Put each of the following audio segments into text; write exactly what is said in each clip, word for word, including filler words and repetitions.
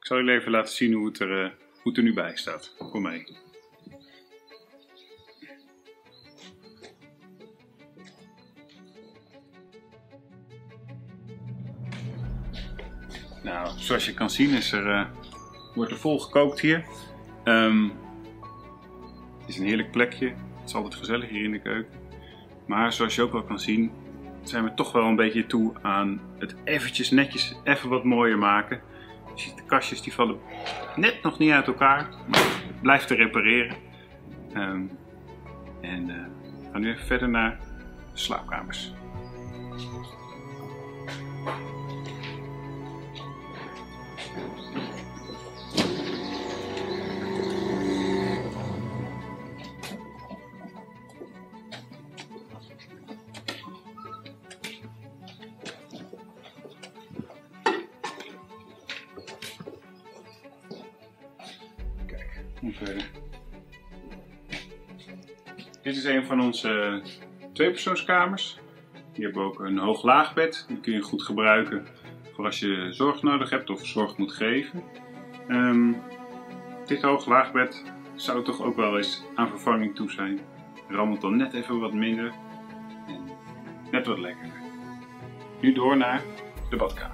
zal jullie even laten zien hoe het er, uh, hoe het er nu bij staat. Kom mee. Nou, zoals je kan zien is er, uh, wordt er vol gekookt hier. Um, het is een heerlijk plekje. Het is altijd gezellig hier in de keuken. Maar zoals je ook wel kan zien, zijn we toch wel een beetje toe aan het eventjes netjes even wat mooier maken. Je ziet de kastjes die vallen net nog niet uit elkaar, maar het blijft te repareren. Um, en uh, we gaan nu even verder naar de slaapkamers. Verder. Dit is een van onze tweepersoonskamers. Hier hebben we ook een hoog-laag bed. Die kun je goed gebruiken voor als je zorg nodig hebt of zorg moet geven. Um, dit hoog-laag bed zou toch ook wel eens aan vervanging toe zijn. Rammelt dan net even wat minder en net wat lekkerder. Nu door naar de badkamer.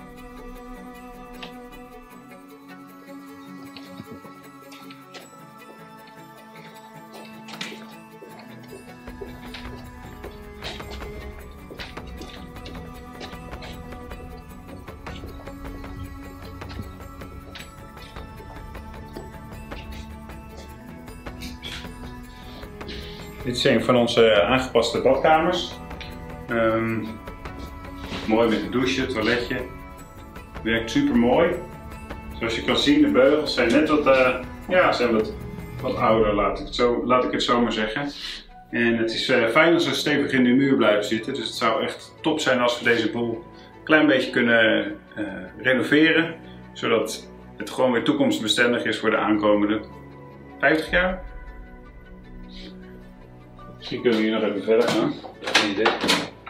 Dit is een van onze aangepaste badkamers. Um, mooi met een douche, toiletje. Werkt super mooi. Zoals je kan zien, de beugels zijn net wat, uh, ja, zijn wat, wat ouder, laat ik, het zo, laat ik het zo maar zeggen. En het is uh, fijn als ze stevig in de muur blijven zitten. Dus het zou echt top zijn als we deze boel een klein beetje kunnen uh, renoveren. Zodat het gewoon weer toekomstbestendig is voor de aankomende vijftig jaar. Misschien kunnen we hier nog even verder gaan. Geen idee.